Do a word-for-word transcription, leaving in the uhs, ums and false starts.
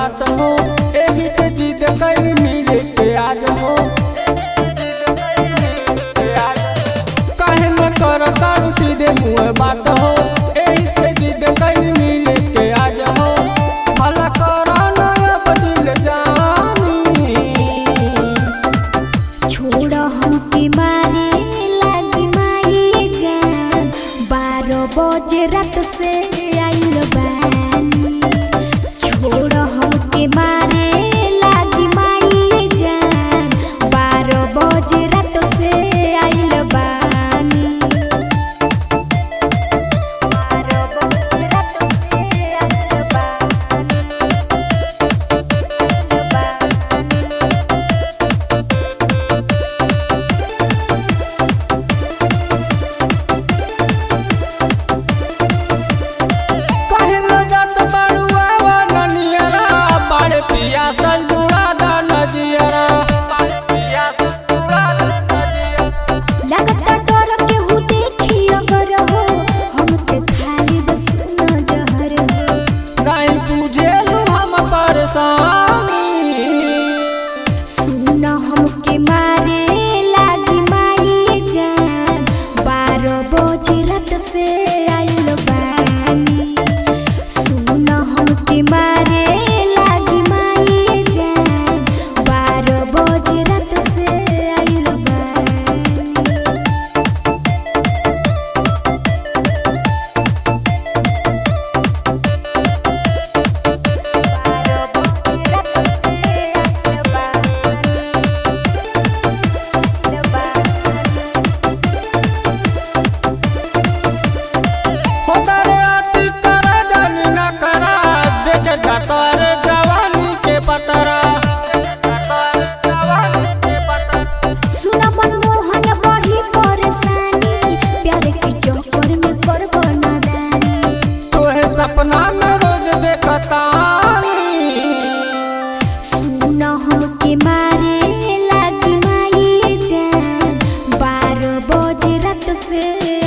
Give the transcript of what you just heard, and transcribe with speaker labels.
Speaker 1: बात हो, एही से जिद कर मिले के आज हो। काहे न कर तारू सीधे मुँह बात हो, एही से जिद कर मिले के आज हो। भला कर नया बदल जानी,
Speaker 2: छोड़ हमके मारे लागी माई जान, बारह बजे रात से आइल बानी। छोड़ हमके मारे लागी माई जान, बारह बजे रात से आइल बानी। बारह बजे रात से आइल बानी।
Speaker 1: पियासल बुरा दा नदियरा,
Speaker 2: लगता डर के हूँ देखी अगर हो, हम ते खाली बस नजर हो।
Speaker 1: नहीं बुझे हम परेशानी,
Speaker 2: सुन हमके मारे लागी माई जान, बारह बजे रात से आइल बानी। सुन हमके मारे लागी माई जान, बारह बजे रात से आइल बानी।
Speaker 1: पतरा
Speaker 2: सुन मनमोहन बड़ी परेशानी, प्यार के चक्कर में करबो नादानी।
Speaker 1: तोहे सपना में रोज देखतानी,
Speaker 2: सुन हमके मारे लागी माई जान, बारह बजे रात से